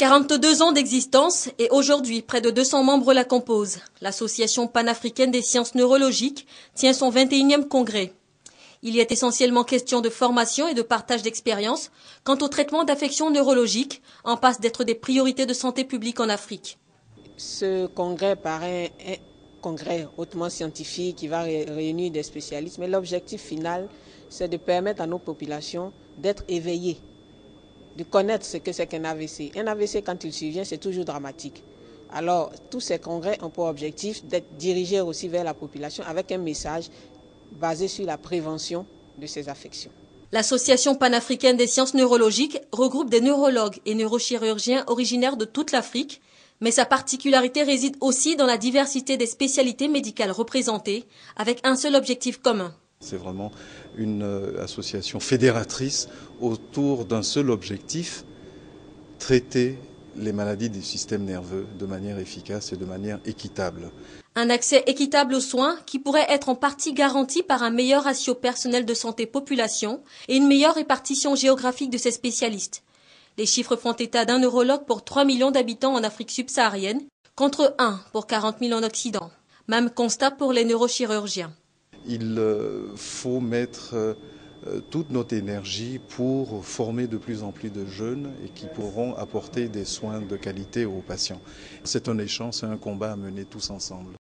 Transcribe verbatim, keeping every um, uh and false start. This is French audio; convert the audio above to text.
quarante-deux ans d'existence et aujourd'hui près de deux cents membres la composent. L'Association panafricaine des sciences neurologiques tient son vingt et unième congrès. Il y est essentiellement question de formation et de partage d'expériences quant au traitement d'affections neurologiques, en passe d'être des priorités de santé publique en Afrique. Ce congrès paraît un congrès hautement scientifique qui va réunir des spécialistes, mais l'objectif final, c'est de permettre à nos populations d'être éveillées, de connaître ce que c'est qu'un A V C. Un A V C, quand il survient, c'est toujours dramatique. Alors, tous ces congrès ont pour objectif d'être dirigés aussi vers la population avec un message basé sur la prévention de ces affections. L'Association panafricaine des sciences neurologiques regroupe des neurologues et neurochirurgiens originaires de toute l'Afrique, mais sa particularité réside aussi dans la diversité des spécialités médicales représentées, avec un seul objectif commun. C'est vraiment une association fédératrice autour d'un seul objectif, traiter les maladies du système nerveux de manière efficace et de manière équitable. Un accès équitable aux soins qui pourrait être en partie garanti par un meilleur ratio personnel de santé population et une meilleure répartition géographique de ces spécialistes. Les chiffres font état d'un neurologue pour trois millions d'habitants en Afrique subsaharienne, contre un pour quarante mille en Occident. Même constat pour les neurochirurgiens. Il faut mettre toute notre énergie pour former de plus en plus de jeunes et qui pourront apporter des soins de qualité aux patients. C'est un échange, c'est un combat à mener tous ensemble.